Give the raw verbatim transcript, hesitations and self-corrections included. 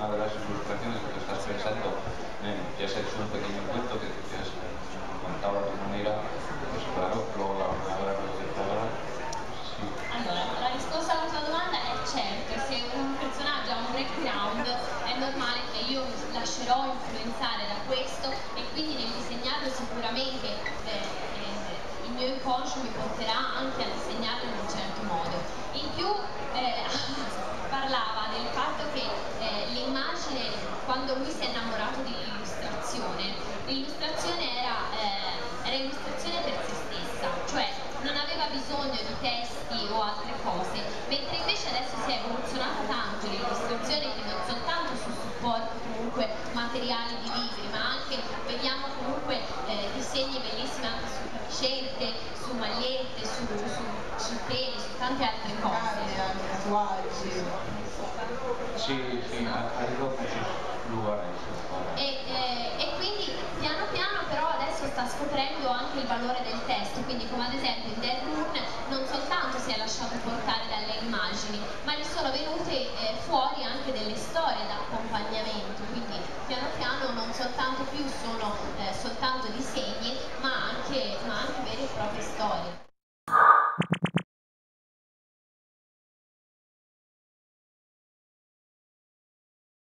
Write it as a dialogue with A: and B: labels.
A: una de las ilustraciones que tú estás pensando, eh, ya has hecho un pequeño cuento que te has contado a tu manera, pues claro, luego la palabra progettata. Sì.
B: Allora, la risposta alla tua domanda è certo, se un personaggio ha un background è normale che io mi lascerò influenzare da questo e quindi nel disegnarlo sicuramente eh, eh, il mio inconscio mi porterà anche a disegnarlo in un certo modo. In più eh, parlava del fatto che eh, l'immagine, quando lui si è innamorato dell'illustrazione, l'illustrazione era, eh, era illustrazione per se stessa, cioè non aveva bisogno di testi o altre cose, mentre invece adesso si è evoluzionata tanto l'illustrazione, che non soltanto su supporti comunque materiali di libri, ma anche vediamo comunque eh, disegni bellissimi anche su ricette, su magliette, su, su, su teli, su tante altre cose.
C: Anche tatuaggi.
A: Sì, sì, arrivo
B: e, eh, e quindi piano piano però adesso sta scoprendo anche il valore del testo, quindi come ad esempio in Dead Moon non soltanto si è lasciato portare dalle immagini, ma gli sono venute eh, fuori anche delle storie d'accompagnamento, quindi piano piano non soltanto più sono eh, soltanto disegni, ma anche, ma anche